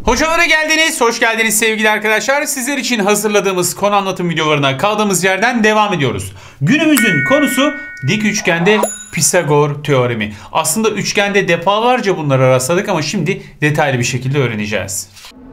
Hocalara geldiniz, hoş geldiniz sevgili arkadaşlar. Sizler için hazırladığımız konu anlatım videolarına kaldığımız yerden devam ediyoruz. Günümüzün konusu dik üçgende Pisagor teoremi. Aslında üçgende defalarca bunları rastladık ama şimdi detaylı bir şekilde öğreneceğiz.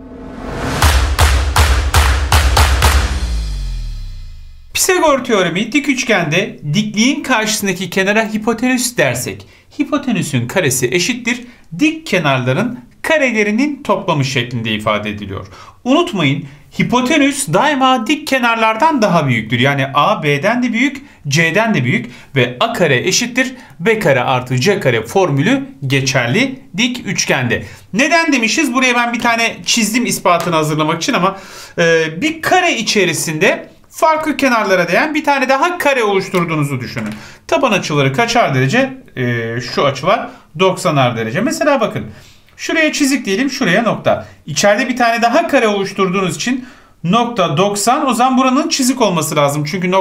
Pisagor teoremi dik üçgende dikliğin karşısındaki kenara hipotenüs dersek, hipotenüsün karesi eşittir dik kenarların karelerinin toplamı şeklinde ifade ediliyor. Unutmayın, hipotenüs daima dik kenarlardan daha büyüktür. Yani A B'den de büyük, C'den de büyük ve A kare eşittir B kare artı C kare formülü geçerli dik üçgende. Neden demişiz? Buraya ben bir tane çizdim ispatını hazırlamak için ama bir kare içerisinde farklı kenarlara değen bir tane daha kare oluşturduğunuzu düşünün. Taban açıları kaçar derece? Şu açılar 90'ar derece. Mesela bakın. Şuraya çizik diyelim, şuraya nokta. İçeride bir tane daha kare oluşturduğunuz için nokta 90. O zaman buranın çizik olması lazım. Çünkü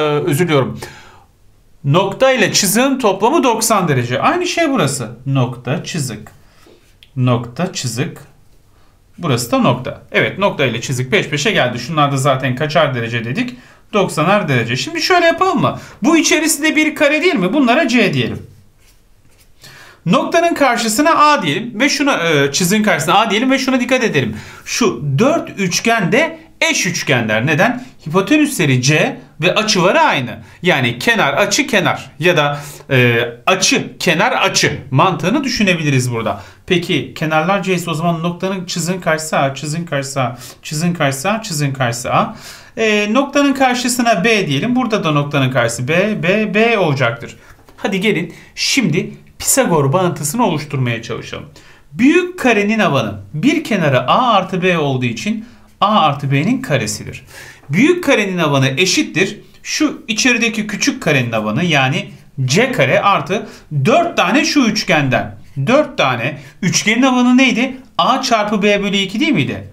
nokta ile çiziğin toplamı 90 derece. Aynı şey burası. Nokta, çizik. Nokta, çizik. Burası da nokta. Evet, nokta ile çizik peş peşe geldi. Şunlar da zaten kaçar derece dedik? 90'ar derece. Şimdi şöyle yapalım mı? Bu içerisinde bir kare değil mi? Bunlara C diyelim. Noktanın karşısına A diyelim ve şuna çiziğin karşısına A diyelim ve şuna dikkat edelim. Şu 4 üçgen de eş üçgenler. Neden? Hipotenüsleri C ve açıları aynı. Yani kenar açı kenar ya da açı kenar açı mantığını düşünebiliriz burada. Peki kenarlar C ise o zaman noktanın çiziğin karşısı A, çiziğin karşısı A, çiziğin karşısı A, çiziğin karşısı A. Noktanın karşısına B diyelim. Burada da noktanın karşısı B olacaktır. Hadi gelin şimdi Pisagor bağıntısını oluşturmaya çalışalım. Büyük karenin alanı bir kenarı A artı B olduğu için A artı B'nin karesidir. Büyük karenin alanı eşittir. Şu içerideki küçük karenin alanı yani C kare artı 4 tane şu üçgenden. 4 tane üçgenin alanı neydi? A çarpı B bölü 2 değil miydi?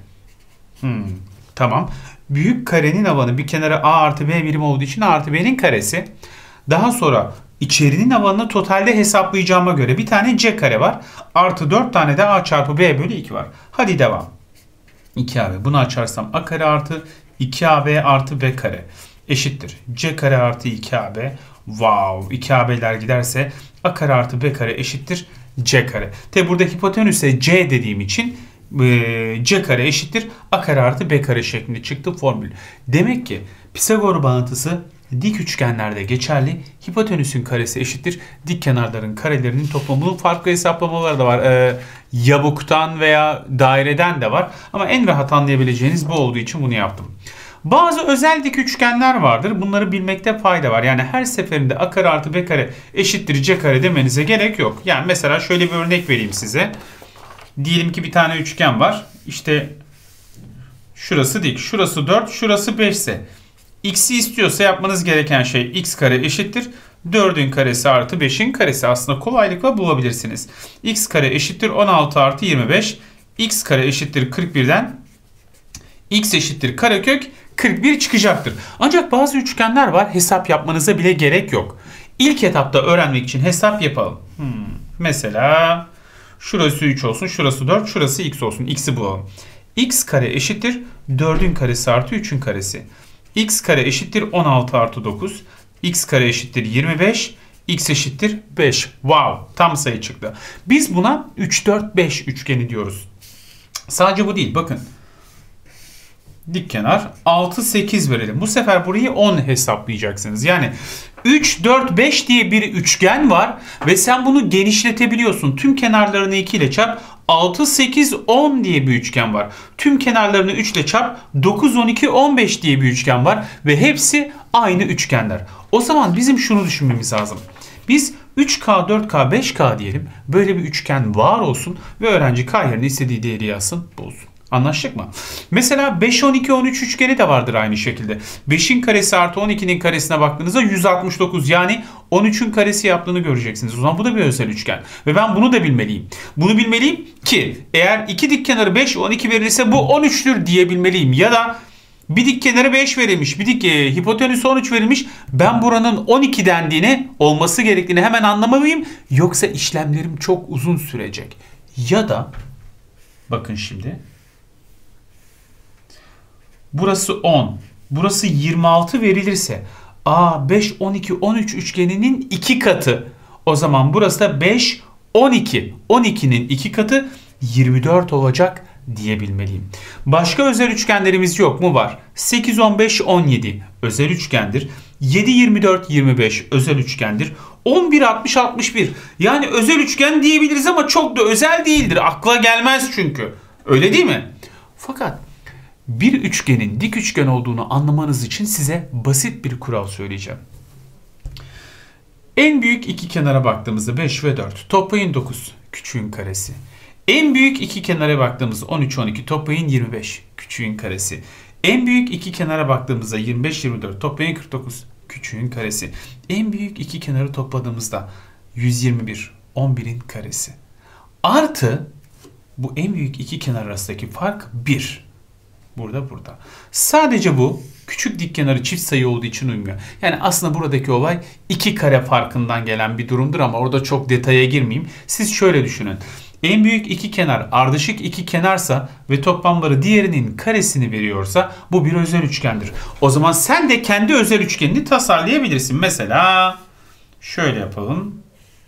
Tamam. Büyük karenin alanı bir kenarı A artı B birim olduğu için A artı B'nin karesi. Daha sonra İçerinin alanını totalde hesaplayacağıma göre bir tane C kare var. Artı 4 tane de A çarpı B bölü 2 var. Hadi devam. 2AB. Bunu açarsam A kare artı 2AB artı B kare eşittir. C kare artı 2AB. Wow. 2AB'ler giderse A kare artı B kare eşittir C kare. Tabi burada hipotenüse C dediğim için C kare eşittir A kare artı B kare şeklinde çıktı formül. Demek ki Pisagor bağıntısı dik üçgenlerde geçerli. Hipotenüsün karesi eşittir dik kenarların karelerinin toplamı. Bunun farklı hesaplamaları da var. Yabuktan veya daireden de var. Ama en rahat anlayabileceğiniz bu olduğu için bunu yaptım. Bazı özel dik üçgenler vardır. Bunları bilmekte fayda var. Yani her seferinde A kare artı B kare eşittir C kare demenize gerek yok. Yani mesela şöyle bir örnek vereyim size. Diyelim ki bir tane üçgen var. İşte şurası dik, şurası 4, şurası 5 ise x'i istiyorsa yapmanız gereken şey x kare eşittir 4'ün karesi artı 5'in karesi. Aslında kolaylıkla bulabilirsiniz. X kare eşittir 16 artı 25. X kare eşittir 41'den x eşittir karekök 41 çıkacaktır. Ancak bazı üçgenler var, hesap yapmanıza bile gerek yok. İlk etapta öğrenmek için hesap yapalım. Mesela şurası 3 olsun, şurası 4, şurası x olsun. X'i bulalım. X kare eşittir 4'ün karesi artı 3'ün karesi. X kare eşittir 16 artı 9. X kare eşittir 25. X eşittir 5. Wow, tam sayı çıktı. Biz buna 3, 4, 5 üçgeni diyoruz. Sadece bu değil, bakın. Dik kenar 6, 8 verelim. Bu sefer burayı 10 hesaplayacaksınız. Yani 3, 4, 5 diye bir üçgen var ve sen bunu genişletebiliyorsun. Tüm kenarlarını 2 ile çarp. 6, 8, 10 diye bir üçgen var. Tüm kenarlarını 3 ile çarp. 9, 12, 15 diye bir üçgen var. Ve hepsi aynı üçgenler. O zaman bizim şunu düşünmemiz lazım. Biz 3K, 4K, 5K diyelim. Böyle bir üçgen var olsun ve öğrenci K yerine istediği değeri yazsın, bulsun. Anlaştık mı? Mesela 5, 12, 13 üçgeni de vardır aynı şekilde. 5'in karesi artı 12'nin karesine baktığınızda 169, yani 13'ün karesi yaptığını göreceksiniz. O zaman bu da bir özel üçgen. Ve ben bunu da bilmeliyim. Bunu bilmeliyim ki eğer iki dik kenarı 5, 12 verirse bu 13'tür diyebilmeliyim. Ya da bir dik kenarı 5 verilmiş, bir dik hipotenüsü 13 verilmiş. Ben buranın 12 dendiğini, olması gerektiğini hemen anlamalıyım. Yoksa işlemlerim çok uzun sürecek. Ya da bakın şimdi burası 10, burası 26 verilirse A 5, 12, 13 üçgeninin 2 katı. O zaman burası da 5, 12. 12'nin 2 katı 24 olacak diyebilmeliyim. Başka özel üçgenlerimiz yok mu? Var. 8, 15, 17 özel üçgendir. 7, 24, 25 özel üçgendir. 11, 60, 61. Yani özel üçgen diyebiliriz ama çok da özel değildir. Akla gelmez çünkü. Öyle değil mi? Fakat bir üçgenin dik üçgen olduğunu anlamanız için size basit bir kural söyleyeceğim. En büyük iki kenara baktığımızda 5 ve 4. Toplayın 9. Küçüğün karesi. En büyük iki kenara baktığımızda 13, 12. Toplayın 25. Küçüğün karesi. En büyük iki kenara baktığımızda 25, 24. Toplayın 49. Küçüğün karesi. En büyük iki kenarı topladığımızda 121. 11'in karesi. Artı bu en büyük iki kenar arasındaki fark 1. Burada. Sadece bu küçük dik kenarı çift sayı olduğu için uymuyor. Yani aslında buradaki olay 2 kare farkından gelen bir durumdur ama orada çok detaya girmeyeyim. Siz şöyle düşünün. En büyük iki kenar ardışık iki kenarsa ve toplamları diğerinin karesini veriyorsa bu bir özel üçgendir. O zaman sen de kendi özel üçgenini tasarlayabilirsin. Mesela şöyle yapalım.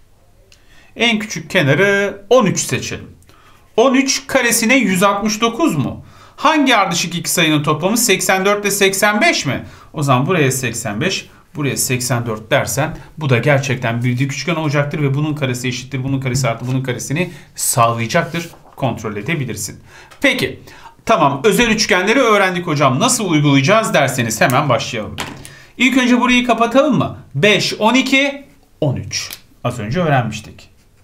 En küçük kenarı 13 seçelim. 13 karesine 169 mu? Hangi ardışık iki sayının toplamı 84 ile 85 mi? O zaman buraya 85, buraya 84 dersen bu da gerçekten bir dik üçgen olacaktır ve bunun karesi eşittir, bunun karesi artı bunun karesini sağlayacaktır. Kontrol edebilirsin. Peki, tamam, özel üçgenleri öğrendik hocam. Nasıl uygulayacağız derseniz hemen başlayalım. İlk önce burayı kapatalım mı? 5, 12, 13. Az önce öğrenmiştik.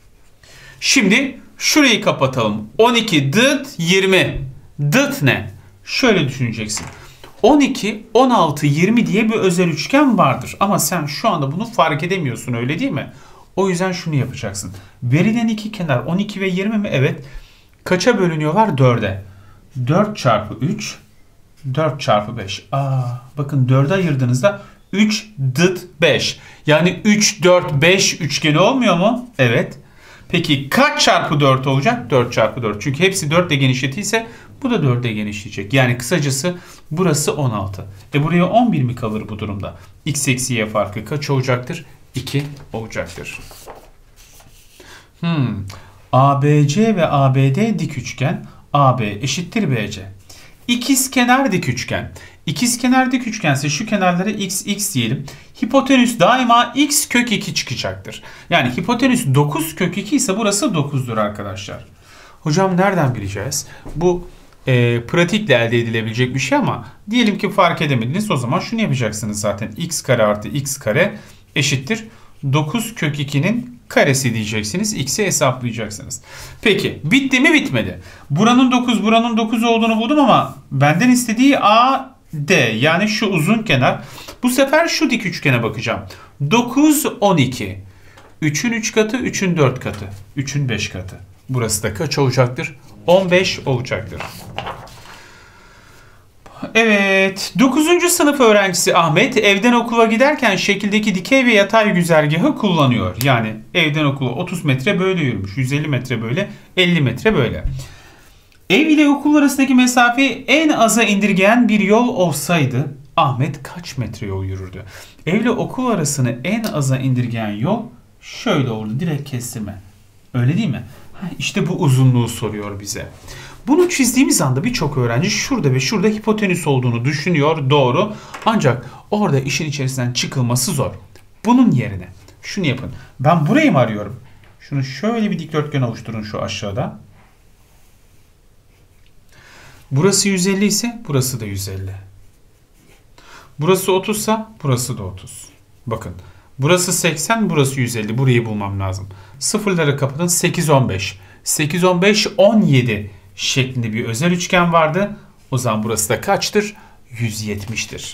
Şimdi şurayı kapatalım. 12 dıt 20. Dıt ne? Şöyle düşüneceksin. 12, 16, 20 diye bir özel üçgen vardır. Ama sen şu anda bunu fark edemiyorsun, öyle değil mi? O yüzden şunu yapacaksın. Verilen iki kenar 12 ve 20 mi? Evet. Kaça bölünüyorlar? 4'e. 4 çarpı 3, 4 çarpı 5. Bakın 4'e ayırdığınızda 3 dıt 5. Yani 3, 4, 5 üçgeni olmuyor mu? Evet. Peki kaç çarpı 4 olacak? 4 çarpı 4. Çünkü hepsi 4 ile genişletilse bu da 4 ile genişleyecek. Yani kısacası burası 16. Buraya 11 mi kalır bu durumda? X eksi y farkı kaç olacaktır? 2 olacaktır. ABC ve ABD dik üçgen. AB eşittir BC. İkizkenar dik üçgen. İkizkenar dik üçgense şu kenarlara x diyelim. Hipotenüs daima x kök 2 çıkacaktır. Yani hipotenüs 9 kök 2 ise burası 9'dur arkadaşlar. Hocam nereden bileceğiz? Bu pratikle elde edilebilecek bir şey ama diyelim ki fark edemediniz. O zaman şunu yapacaksınız zaten. X kare artı x kare eşittir 9 kök 2'nin karesi diyeceksiniz. X'i hesaplayacaksınız. Peki bitti mi? Bitmedi. Buranın 9 olduğunu buldum ama benden istediği AD, yani şu uzun kenar. Bu sefer şu dik üçgene bakacağım. 9, 12. 3'ün 3 katı, 3'ün 4 katı, 3'ün 5 katı. Burası da kaç olacaktır? 15 olacaktır. Evet, 9. sınıf öğrencisi Ahmet evden okula giderken şekildeki dikey ve yatay güzergahı kullanıyor. Yani evden okula 30 metre böyle yürümüş, 150 metre böyle, 50 metre böyle. Ev ile okul arasındaki mesafeyi en aza indirgeyen bir yol olsaydı Ahmet kaç metre yol yürürdü? Ev ile okul arasını en aza indirgeyen yol şöyle oldu, direkt kestirme. Öyle değil mi? İşte bu uzunluğu soruyor bize. Bunu çizdiğimiz anda birçok öğrenci şurada ve şurada hipotenüs olduğunu düşünüyor. Doğru. Ancak orada işin içerisinden çıkılması zor. Bunun yerine şunu yapın. Ben burayı mı arıyorum? Şunu şöyle bir dikdörtgen oluşturun şu aşağıda. Burası 150 ise burası da 150. Burası 30 ise burası da 30. Bakın. Burası 80, burası 150. Burayı bulmam lazım. Sıfırları kapatın. 8, 15. 8, 15, 17 şeklinde bir özel üçgen vardı. O zaman burası da kaçtır? 170'tir.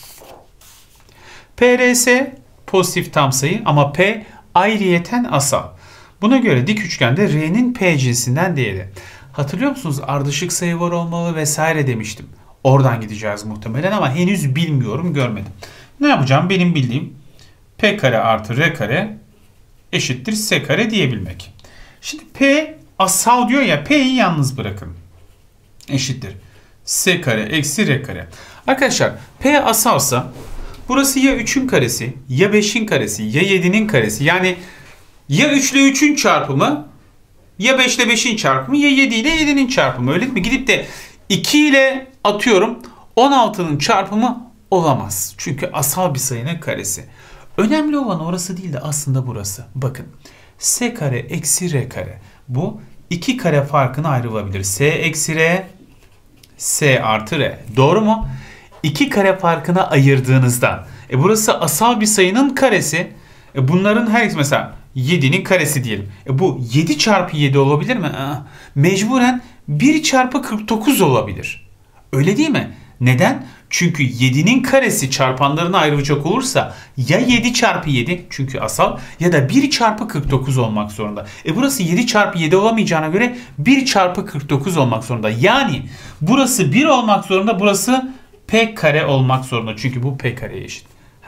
PRS pozitif tam sayı ama P ayrıyeten asal. Buna göre dik üçgende R'nin P cinsinden değeri. Hatırlıyor musunuz? Ardışık sayı var olmalı vesaire demiştim. Oradan gideceğiz muhtemelen ama henüz bilmiyorum, görmedim. Ne yapacağım? Benim bildiğim P kare artı R kare eşittir S kare diyebilmek. Şimdi P asal diyor ya, P'yi yalnız bırakın. Eşittir. S kare eksi R kare. Arkadaşlar P asalsa burası ya 3'ün karesi, ya 5'in karesi, ya 7'nin karesi. Yani ya 3 ile 3'ün çarpımı, ya 5 ile 5'in çarpımı, ya 7 ile 7'nin çarpımı. Öyle mi? Gidip de 2 ile atıyorum 16'nın çarpımı olamaz. Çünkü asal bir sayının karesi. Önemli olan orası değil de aslında burası. Bakın. S kare eksi R kare. Bu iki kare farkına ayrılabilir. S eksi R, S artı R. Doğru mu? İki kare farkına ayırdığınızda burası asal bir sayının karesi. Bunların her ikisi mesela 7'nin karesi diyelim. Bu 7 çarpı 7 olabilir mi? Mecburen 1 çarpı 49 olabilir. Öyle değil mi? Neden? Çünkü 7'nin karesi çarpanlarına ayrılacak olursa ya 7 çarpı 7 çünkü asal ya da 1 çarpı 49 olmak zorunda. Burası 7 çarpı 7 olamayacağına göre 1 çarpı 49 olmak zorunda. Yani burası 1 olmak zorunda, burası P kare olmak zorunda. Çünkü bu P kareye eşit.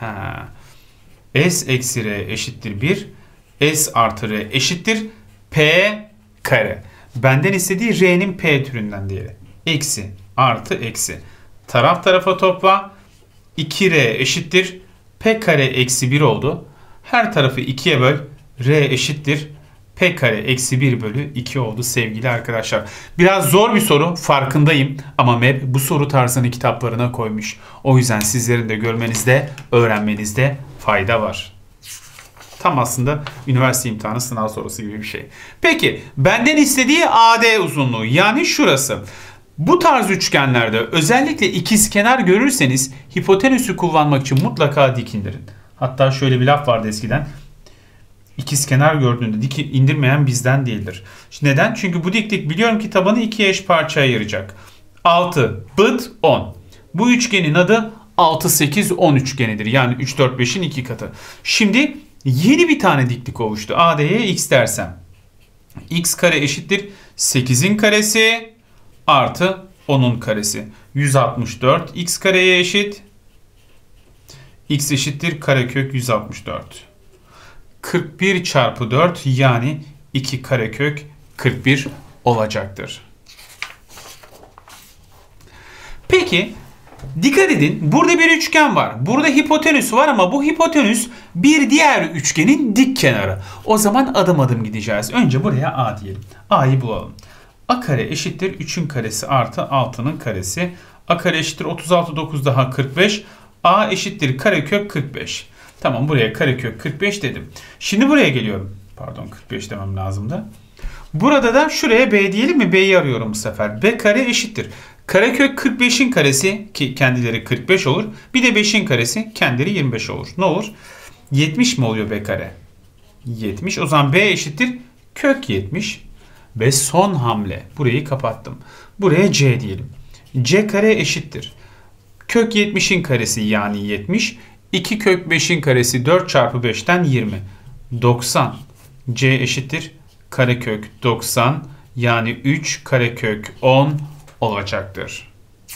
S eksi R eşittir 1. S artı R eşittir P kare. Benden istediği R'nin P türünden diğeri. Eksi artı eksi. Taraf tarafa topla. 2R eşittir. P kare eksi 1 oldu. Her tarafı 2'ye böl. R eşittir. P kare eksi 1 bölü 2 oldu sevgili arkadaşlar. Biraz zor bir soru farkındayım. Ama MEB bu soru tarzını kitaplarına koymuş. O yüzden sizlerin de görmenizde, öğrenmenizde fayda var. Tam aslında üniversite imtihanı sınav sorusu gibi bir şey. Peki benden istediği AD uzunluğu yani şurası. Bu tarz üçgenlerde özellikle ikizkenar görürseniz hipotenüsü kullanmak için mutlaka dik indirin. Hatta şöyle bir laf vardı eskiden. İkizkenar gördüğünde dik indirmeyen bizden değildir. Neden? Çünkü bu diklik biliyorum ki tabanı ikiye eş parçaya ayıracak. 6, bıt, 10. Bu üçgenin adı 6, 8, 10 üçgenidir. Yani 3, 4, 5'in 2 katı. Şimdi yeni bir tane diklik oluştu. AD'ye x dersem. X kare eşittir 8'in karesi artı 10'un karesi. 164 x kareye eşit. X eşittir karekök 164. 41 çarpı 4 yani 2 karekök 41 olacaktır. Peki dikkat edin, burada bir üçgen var. Burada hipotenüs var ama bu hipotenüs bir diğer üçgenin dik kenarı. O zaman adım adım gideceğiz. Önce buraya A diyelim. A'yı bulalım. A kare eşittir 3'ün karesi artı 6'nın karesi. A kare eşittir 36, 9 daha 45. A eşittir karekök 45. Tamam, buraya karekök 45 dedim. Şimdi buraya geliyorum. Pardon, 45 demem lazımdı. Burada da şuraya B diyelim mi? B'yi arıyorum bu sefer. B kare eşittir. Karekök 45'in karesi ki kendileri 45 olur. Bir de 5'in karesi kendileri 25 olur. Ne olur? 70 mi oluyor B kare? 70. O zaman B eşittir kök 70. Ve son hamle. Burayı kapattım. Buraya C diyelim. C kare eşittir. Kök 70'in karesi yani 70. 2 kök 5'in karesi 4 çarpı 5'ten 20. 90. C eşittir karekök 90 yani 3 karekök 10 olacaktır.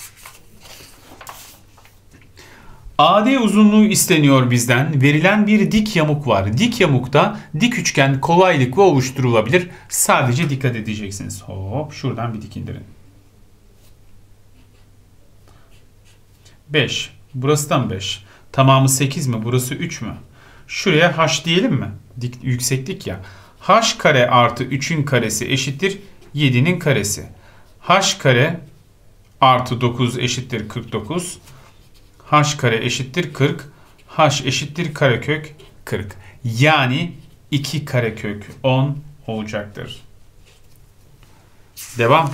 AD uzunluğu isteniyor bizden. Verilen bir dik yamuk var. Dik yamukta dik üçgen kolaylıkla oluşturulabilir. Sadece dikkat edeceksiniz. Hop, şuradan bir dik indirin. 5. Burası da mı 5? Tamamı 8 mi? Burası 3 mü? Şuraya h diyelim mi? Dik, yükseklik ya. H kare artı 3'ün karesi eşittir 7'nin karesi. H kare artı 9 eşittir 49. H kare eşittir 40. H eşittir karekök 40. Yani 2 karekök 10 olacaktır. Devam.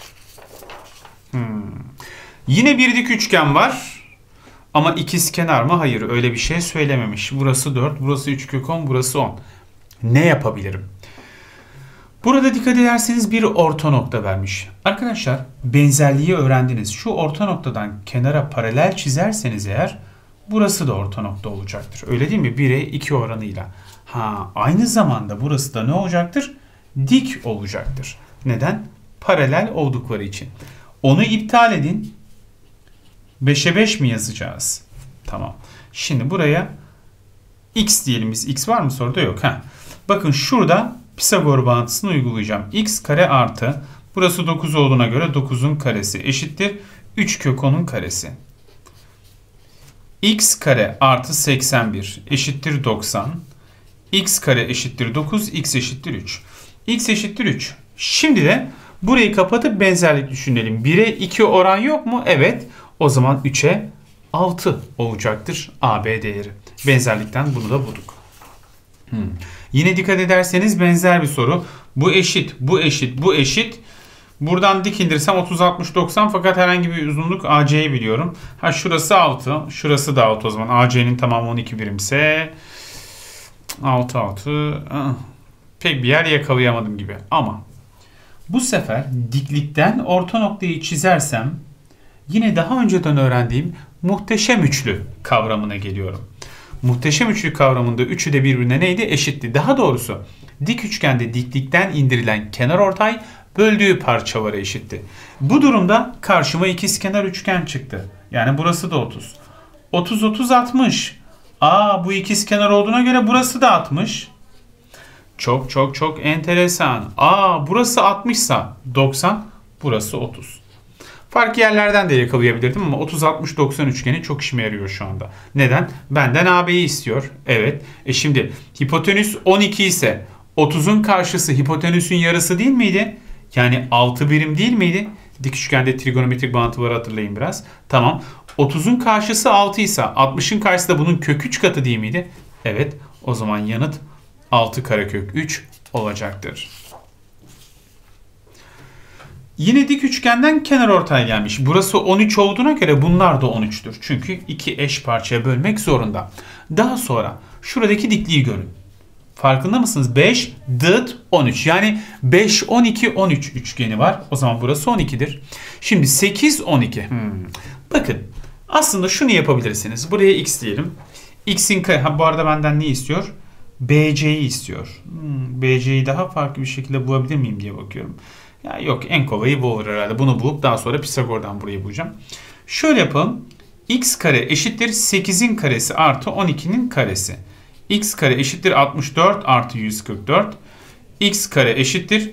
Yine bir dik üçgen var. Ama ikizkenar mı? Hayır, öyle bir şey söylememiş. Burası 4, burası 3 kök 10, burası 10. Ne yapabilirim? Burada dikkat ederseniz bir orta nokta vermiş. Arkadaşlar benzerliği öğrendiniz. Şu orta noktadan kenara paralel çizerseniz eğer burası da orta nokta olacaktır. Öyle değil mi? 1'e 2 oranıyla. Aynı zamanda burası da ne olacaktır? Dik olacaktır. Neden? Paralel oldukları için. Onu iptal edin. 5'e 5 mi yazacağız? Tamam. Şimdi buraya x diyelim biz. X var mı soruda? Yok. Bakın şurada Pisagor bağıntısını uygulayacağım. X kare artı burası 9 olduğuna göre 9'un karesi eşittir. 3 kök 10'un karesi. X kare artı 81 eşittir 90. X kare eşittir 9. X eşittir 3. X eşittir 3. Şimdi de burayı kapatıp benzerlik düşünelim. 1'e 2 oran yok mu? Evet. O zaman 3'e 6 olacaktır AB değeri. Benzerlikten bunu da bulduk. Yine dikkat ederseniz benzer bir soru. Bu eşit, bu eşit, bu eşit. Buradan dik indirsem 30, 60, 90 fakat herhangi bir uzunluk AC'yi biliyorum. Ha şurası 6, şurası da 6 o zaman. AC'nin tamamı 12 birimse 6, 6. Pek bir yer yakalayamadım gibi. Ama bu sefer diklikten orta noktayı çizersem yine daha önceden öğrendiğim muhteşem üçlü kavramına geliyorum. Muhteşem üçlü kavramında üçü de birbirine neydi? Eşitti. Daha doğrusu dik üçgende diklikten indirilen kenarortay böldüğü parçalara eşitti. Bu durumda karşıma ikizkenar üçgen çıktı. Yani burası da 30. 30, 30, 60. Bu ikizkenar olduğuna göre burası da 60. Çok çok çok enteresan. Burası 60 sa 90, burası 30. Farklı yerlerden de yakalayabilirdim ama 30, 60, 90 üçgeni çok işime yarıyor şu anda. Neden? Benden AB'yi istiyor. Evet. Şimdi hipotenüs 12 ise 30'un karşısı hipotenüsün yarısı değil miydi? Yani 6 birim değil miydi? Dik üçgende trigonometrik bağıntıları hatırlayın biraz. Tamam. 30'un karşısı 6 ise 60'ın karşısı da bunun kök 3 katı değil miydi? Evet. O zaman yanıt 6 karekök 3 olacaktır. Yine dik üçgenden kenarortay gelmiş. Burası 13 olduğuna göre bunlar da 13'tür. Çünkü iki eş parçaya bölmek zorunda. Daha sonra şuradaki dikliği görün. Farkında mısınız? 5, dıt 13. Yani 5, 12, 13 üçgeni var. O zaman burası 12'dir. Şimdi 8, 12. Bakın aslında şunu yapabilirsiniz. Buraya x diyelim. X'in bu arada benden ne istiyor? BC'yi istiyor. BC'yi daha farklı bir şekilde bulabilir miyim diye bakıyorum. Ya yok, en kolayı bu olur herhalde. Bunu bulup daha sonra Pisagor'dan burayı bulacağım. Şöyle yapalım. X kare eşittir 8'in karesi artı 12'nin karesi. X kare eşittir 64 artı 144. X kare eşittir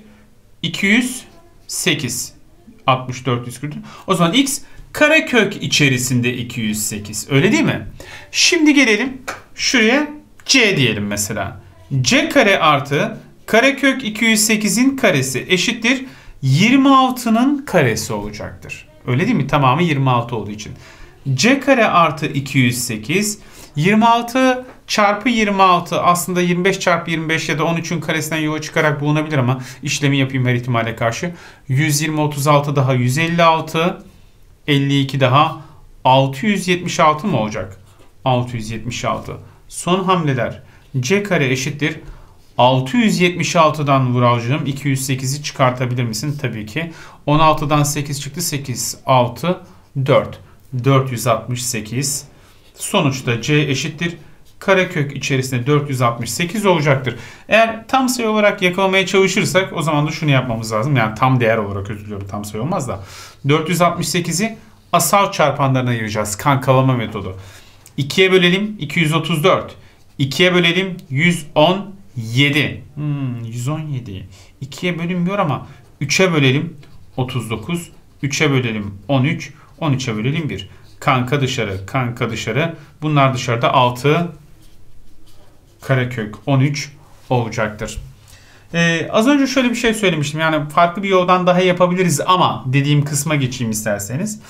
208. 64, 144. O zaman X karekök içerisinde 208. Öyle değil mi? Şimdi gelelim şuraya C diyelim mesela. C kare artı karekök 208'in karesi eşittir 26'nın karesi olacaktır. Öyle değil mi? Tamamı 26 olduğu için. C kare artı 208 26 çarpı 26 aslında 25 çarpı 25 ya da 13'ün karesinden yola çıkarak bulunabilir ama işlemi yapayım her ihtimale karşı. 120, 36 daha 156, 52 daha 676 mı olacak? 676. Son hamleler. C kare eşittir 676'dan Vuralcığım 208'i çıkartabilir misin? Tabii ki. 16'dan 8 çıktı. 8, 6, 4. 468. Sonuçta C eşittir karekök içerisinde 468 olacaktır. Eğer tam sayı olarak yakalamaya çalışırsak o zaman da şunu yapmamız lazım. Yani tam değer olarak özür diliyorum, tam sayı olmaz da. 468'i asal çarpanlarına ayıracağız. Kankalama metodu. 2'ye bölelim 234. 2'ye bölelim 117. 117. 2'ye bölünmüyor ama 3'e bölelim 39. 3'e bölelim 13. 13'e bölelim 1. Kanka dışarı, kanka dışarı. Bunlar dışarıda 6 karekök 13 olacaktır. Az önce şöyle bir şey söylemiştim. Yani farklı bir yoldan daha yapabiliriz ama dediğim kısma geçeyim isterseniz.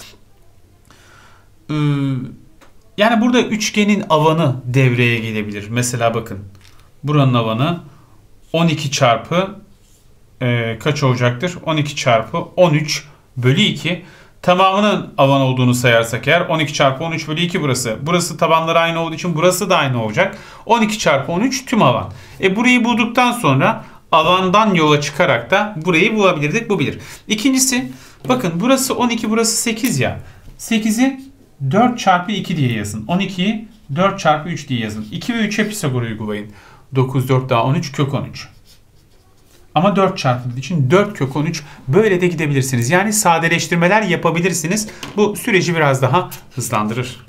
Yani burada üçgenin alanı devreye gelebilir. Mesela bakın. Buranın alanı 12 çarpı kaç olacaktır? 12 çarpı 13 bölü 2. Tamamının alan olduğunu sayarsak eğer 12 çarpı 13 bölü 2 burası. Burası tabanları aynı olduğu için burası da aynı olacak. 12 çarpı 13 tüm alan. Burayı bulduktan sonra alandan yola çıkarak da burayı bulabilirdik. Bu bilir. İkincisi bakın burası 12 burası 8 ya. 8'i 4 çarpı 2 diye yazın. 12'yi 4 çarpı 3 diye yazın. 2 ve 3'e Pisagor uygulayın. 9, 4 daha 13 kök 13. Ama 4 çarpıldığı için 4 kök 13 böyle de gidebilirsiniz. Yani sadeleştirmeler yapabilirsiniz. Bu süreci biraz daha hızlandırır.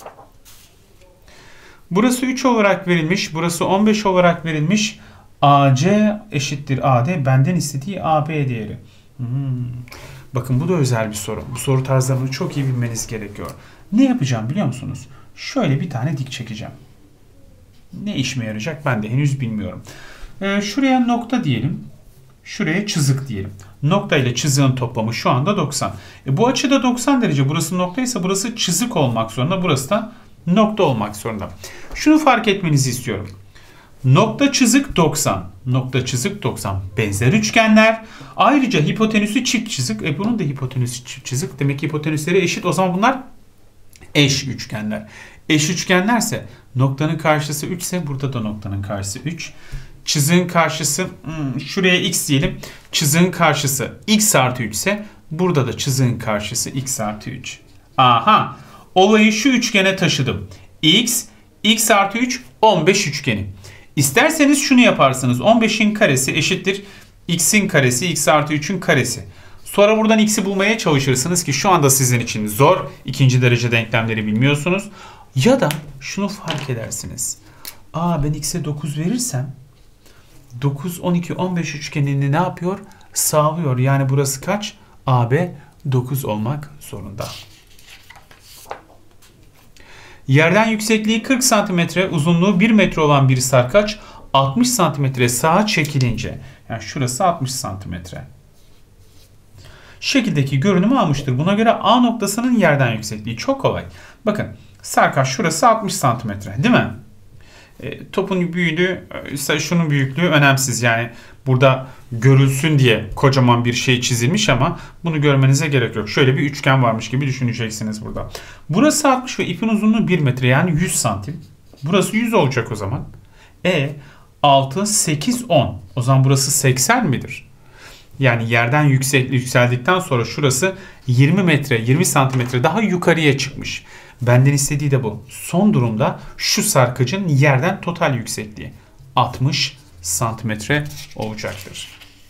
Burası 3 olarak verilmiş. Burası 15 olarak verilmiş. AC eşittir AD. Benden istediği AB değeri. Bakın bu da özel bir soru. Bu soru tarzlarını çok iyi bilmeniz gerekiyor. Ne yapacağım biliyor musunuz? Şöyle bir tane dik çekeceğim. Ne işime yarayacak ben de henüz bilmiyorum. Şuraya nokta diyelim. Şuraya çizik diyelim. Nokta ile çiziğin toplamı şu anda 90. Bu açı da 90 derece. Burası noktaysa burası çizik olmak zorunda. Burası da nokta olmak zorunda. Şunu fark etmenizi istiyorum. Nokta çizik 90. Nokta çizik 90. Benzer üçgenler. Ayrıca hipotenüsü çift çizik. Bunun da hipotenüsü çift çizik. Demek ki hipotenüsleri eşit. O zaman bunlar eş üçgenler. Eş üçgenlerse noktanın karşısı 3 ise burada da noktanın karşısı 3. Çiziğin karşısı şuraya x diyelim. Çiziğin karşısı x artı 3 ise burada da çiziğin karşısı x artı 3. Aha. Olayı şu üçgene taşıdım. X artı 3 15 üçgeni. İsterseniz şunu yaparsınız. 15'in karesi eşittir x'in karesi, x artı 3'ün karesi. Sonra buradan x'i bulmaya çalışırsınız ki şu anda sizin için zor. İkinci derece denklemleri bilmiyorsunuz. Ya da şunu fark edersiniz. Ben x'e 9 verirsem 9, 12, 15 üçgenini ne yapıyor? Sağlıyor. Yani burası kaç? AB 9 olmak zorunda. Yerden yüksekliği 40 cm, uzunluğu 1 metre olan bir sarkaç 60 cm sağa çekilince, yani şurası 60 cm. Şekildeki görünümü almıştır. Buna göre A noktasının yerden yüksekliği çok kolay. Bakın sarkaç şurası 60 cm değil mi? Topun büyüklüğü, şunun büyüklüğü önemsiz. Yani burada görülsün diye kocaman bir şey çizilmiş ama bunu görmenize gerek yok. Şöyle bir üçgen varmış gibi düşüneceksiniz burada. Burası 60 ve ipin uzunluğu 1 metre yani 100 santim. Burası 100 olacak o zaman. 6, 8, 10. O zaman burası 80 midir? Yani yerden yükseldikten sonra şurası 20 metre, 20 santimetre daha yukarıya çıkmış. Benden istediği de bu. Son durumda şu sarkacın yerden total yüksekliği 60 santimetre olacaktır.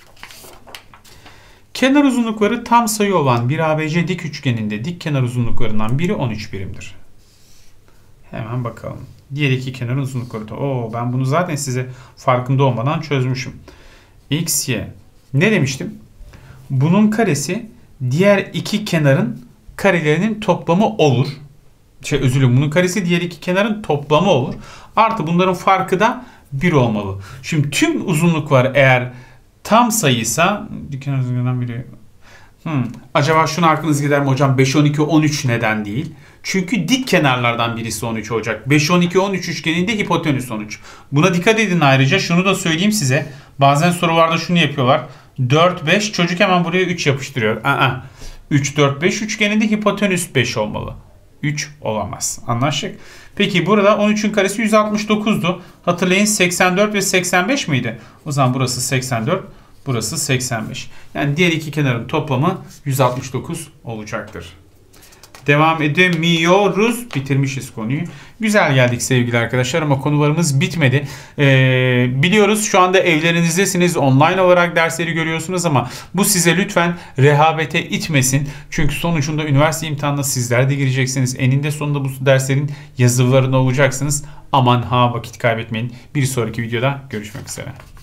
Kenar uzunlukları tam sayı olan bir ABC dik üçgeninde dik kenar uzunluklarından biri 13 birimdir. Hemen bakalım. Diğer iki kenarın uzunlukları da. Ben bunu zaten size farkında olmadan çözmüşüm. X, Y. Ne demiştim? Bunun karesi diğer iki kenarın karelerinin toplamı olur. Bunun karesi diğer iki kenarın toplamı olur. Artı bunların farkı da 1 olmalı. Şimdi tüm uzunluklar eğer tam sayıysa dik kenar uzunluğundan biri. Acaba şunu aklınız gider mi hocam? 5, 12, 13 neden değil? Çünkü dik kenarlardan birisi 13 olacak. 5, 12, 13 üçgeninde hipotenüs 13. Buna dikkat edin ayrıca. Şunu da söyleyeyim size. Bazen sorularda şunu yapıyorlar. 4, 5 çocuk hemen buraya 3 yapıştırıyor. 3, 4, 5 üçgeninde hipotenüs 5 olmalı. 3 olamaz. Anlaştık. Peki burada 13'ün karesi 169'du. Hatırlayın 84 ve 85 miydi? O zaman burası 84, burası 85. Yani diğer iki kenarın toplamı 169 olacaktır. Devam edemiyoruz. Bitirmişiz konuyu. Güzel geldik sevgili arkadaşlar ama konularımız bitmedi. Biliyoruz şu anda evlerinizdesiniz. Online olarak dersleri görüyorsunuz ama bu size lütfen rehavete itmesin. Çünkü sonucunda üniversite imtihanına sizler de gireceksiniz. Eninde sonunda bu derslerin yazılarında olacaksınız. Aman ha vakit kaybetmeyin. Bir sonraki videoda görüşmek üzere.